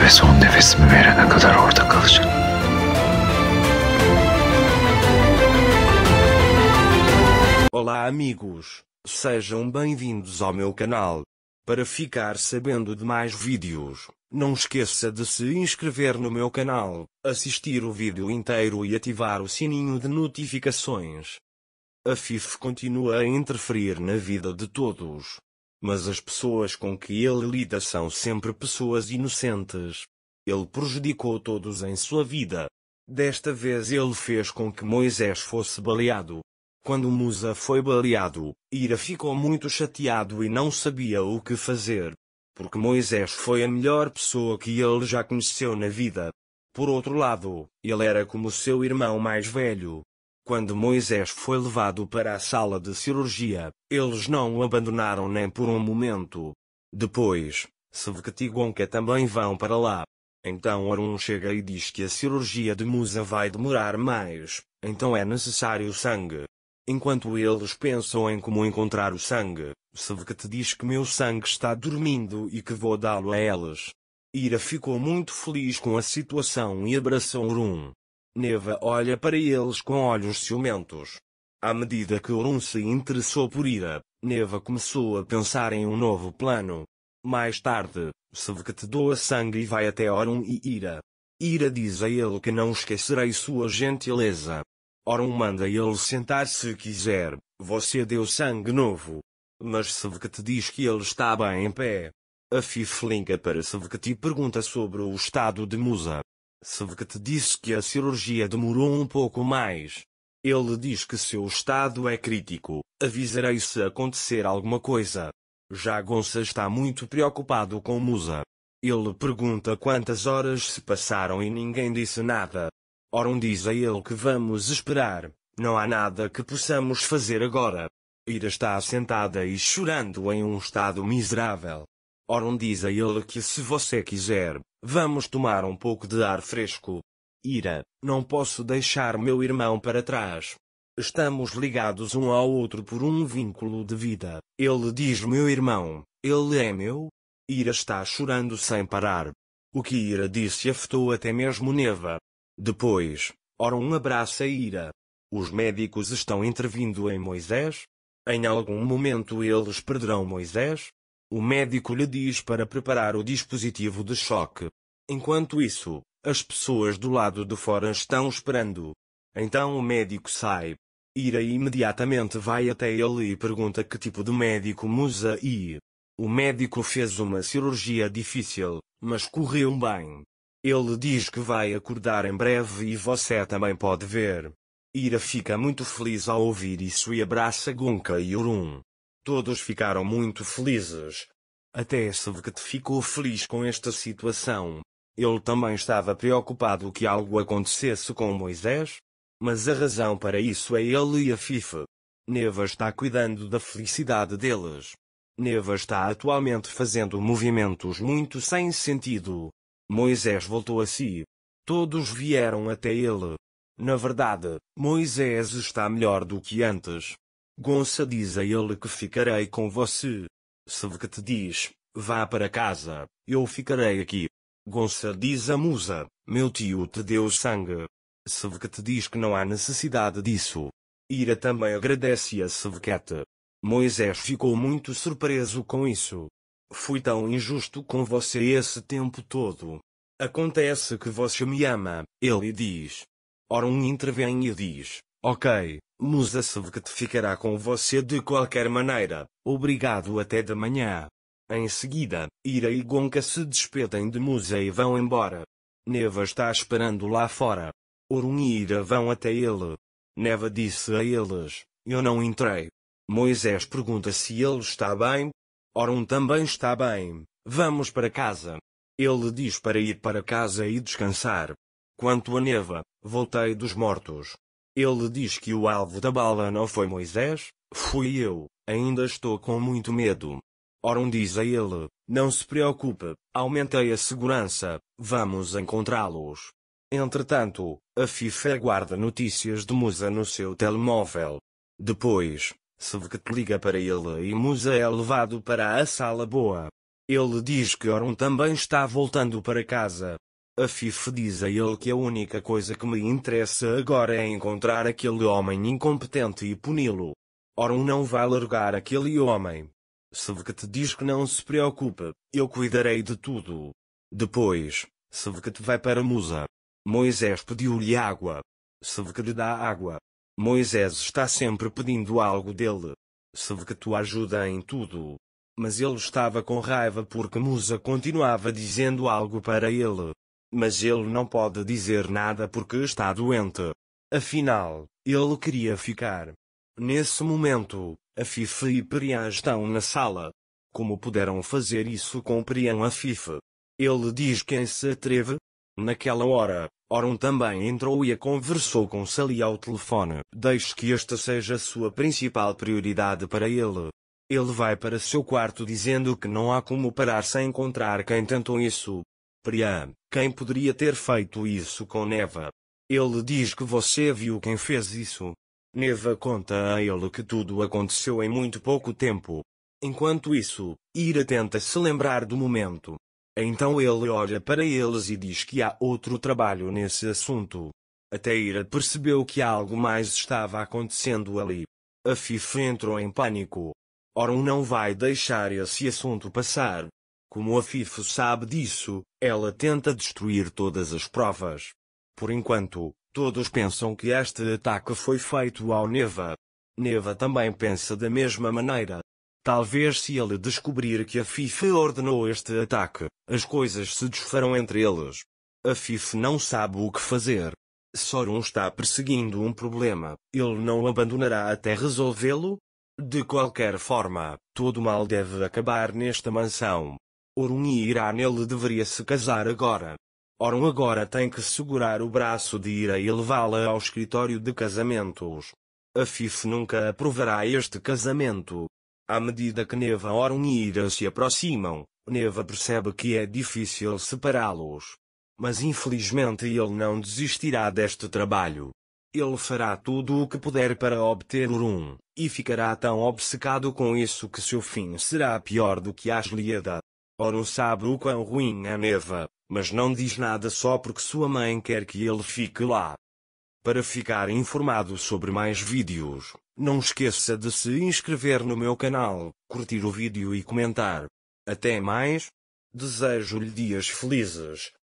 son nefesimi verene kadar orada kalacağım. Olá amigos, sejam bem-vindos ao meu canal. Para ficar sabendo de mais vídeos, não esqueça de se inscrever no meu canal, assistir o vídeo inteiro e ativar o sininho de notificações. A FIF continua a interferir na vida de todos. Mas as pessoas com que ele lida são sempre pessoas inocentes. Ele prejudicou todos em sua vida. Desta vez ele fez com que Moisés fosse baleado. Quando Musa foi baleado, Ira ficou muito chateado e não sabia o que fazer. Porque Moisés foi a melhor pessoa que ele já conheceu na vida. Por outro lado, ele era como seu irmão mais velho. Quando Moisés foi levado para a sala de cirurgia, eles não o abandonaram nem por um momento. Depois, Sevket e Gonca também vão para lá. Então Arun chega e diz que a cirurgia de Musa vai demorar mais, então é necessário sangue. Enquanto eles pensam em como encontrar o sangue, Sevket diz que meu sangue está dormindo e que vou dá-lo a eles. Ira ficou muito feliz com a situação e abraçou Arun. Neva olha para eles com olhos ciumentos. À medida que Arun se interessou por Ira, Neva começou a pensar em um novo plano. Mais tarde, Sevket doa sangue e vai até Arun e Ira. Ira diz a ele que não esquecerei sua gentileza. Arun manda ele sentar se quiser, você deu sangue novo. Mas Sevket diz que ele está bem em pé. A FIF liga para Sevket e pergunta sobre o estado de Musa. Sevket disse que a cirurgia demorou um pouco mais. Ele diz que seu estado é crítico, avisarei se acontecer alguma coisa. Já Gonça está muito preocupado com Musa. Ele pergunta quantas horas se passaram e ninguém disse nada. Arun diz a ele que vamos esperar, não há nada que possamos fazer agora. Ira está sentada e chorando em um estado miserável. Arun diz a ele que se você quiser, vamos tomar um pouco de ar fresco. Ira, não posso deixar meu irmão para trás. Estamos ligados um ao outro por um vínculo de vida. Ele diz meu irmão, ele é meu? Ira está chorando sem parar. O que Ira disse afetou até mesmo Neva. Depois, Arun abraça Ira. Os médicos estão intervindo em Moisés? Em algum momento eles perderão Moisés? O médico lhe diz para preparar o dispositivo de choque. Enquanto isso, as pessoas do lado de fora estão esperando. Então o médico sai. Ira imediatamente vai até ele e pergunta que tipo de médico Musa e... O médico fez uma cirurgia difícil, mas correu bem. Ele diz que vai acordar em breve e você também pode ver. Ira fica muito feliz ao ouvir isso e abraça Gonca e Arun. Todos ficaram muito felizes. Até Sevket ficou feliz com esta situação. Ele também estava preocupado que algo acontecesse com Moisés. Mas a razão para isso é ele e a FIF. Neva está cuidando da felicidade deles. Neva está atualmente fazendo movimentos muito sem sentido. Moisés voltou a si. Todos vieram até ele. Na verdade, Moisés está melhor do que antes. Gonça diz a ele que ficarei com você. Sevket diz, vá para casa, eu ficarei aqui. Gonça diz a Musa, meu tio te deu sangue. Sevket diz que não há necessidade disso. Ira também agradece a Sevket. Moisés ficou muito surpreso com isso. Fui tão injusto com você esse tempo todo. Acontece que você me ama, ele diz. Arun intervém e diz, ok, Musa Sevket ficará com você de qualquer maneira, obrigado até de manhã. Em seguida, Ira e Gonca se despedem de Musa e vão embora. Neva está esperando lá fora. Arun e Ira vão até ele. Neva disse a eles, eu não entrei. Moisés pergunta se ele está bem. Arun também está bem, vamos para casa. Ele diz para ir para casa e descansar. Quanto a Neva, voltei dos mortos. Ele diz que o alvo da bala não foi Moisés, fui eu, ainda estou com muito medo. Arun diz a ele, não se preocupe, aumentei a segurança, vamos encontrá-los. Entretanto, a FIF aguarda notícias de Musa no seu telemóvel. Depois, Sevket liga para ele e Musa é levado para a sala boa. Ele diz que Orun também está voltando para casa. Afif diz a ele que a única coisa que me interessa agora é encontrar aquele homem incompetente e puni-lo. Orun não vai largar aquele homem. Sevket diz que não se preocupe, eu cuidarei de tudo. Depois, Sevket vai para Musa. Moisés pediu-lhe água. Sevket dá água. Moisés está sempre pedindo algo dele. Sevket o ajuda em tudo. Mas ele estava com raiva porque Musa continuava dizendo algo para ele. Mas ele não pode dizer nada porque está doente. Afinal, ele queria ficar. Nesse momento, Afif e Periam estão na sala. Como puderam fazer isso com Periam Afif? Ele diz quem se atreve? Naquela hora, Orun também entrou e conversou com Sali ao telefone. Deixe que esta seja sua principal prioridade para ele. Ele vai para seu quarto dizendo que não há como parar sem encontrar quem tentou isso. Periam, quem poderia ter feito isso com Neva? Ele diz que você viu quem fez isso. Neva conta a ele que tudo aconteceu em muito pouco tempo. Enquanto isso, Ira tenta se lembrar do momento. Então ele olha para eles e diz que há outro trabalho nesse assunto. Até Ira percebeu que algo mais estava acontecendo ali. Afif entrou em pânico. Orun não vai deixar esse assunto passar. Como Afif sabe disso, ela tenta destruir todas as provas. Por enquanto, todos pensam que este ataque foi feito ao Neva. Neva também pensa da mesma maneira. Talvez se ele descobrir que Afif ordenou este ataque, as coisas se desfarão entre eles. Afif não sabe o que fazer. Se Orun está perseguindo um problema, ele não o abandonará até resolvê-lo? De qualquer forma, todo mal deve acabar nesta mansão. Orun e Ira nele deveria se casar agora. Orun agora tem que segurar o braço de Ira e levá-la ao escritório de casamentos. Afif nunca aprovará este casamento. À medida que Neva, Orun e Ira se aproximam, Neva percebe que é difícil separá-los. Mas infelizmente ele não desistirá deste trabalho. Ele fará tudo o que puder para obter Orun, e ficará tão obcecado com isso que seu fim será pior do que a Gileada. Orun sabe o quão ruim é Neva, mas não diz nada só porque sua mãe quer que ele fique lá. Para ficar informado sobre mais vídeos, não esqueça de se inscrever no meu canal, curtir o vídeo e comentar. Até mais. Desejo-lhe dias felizes.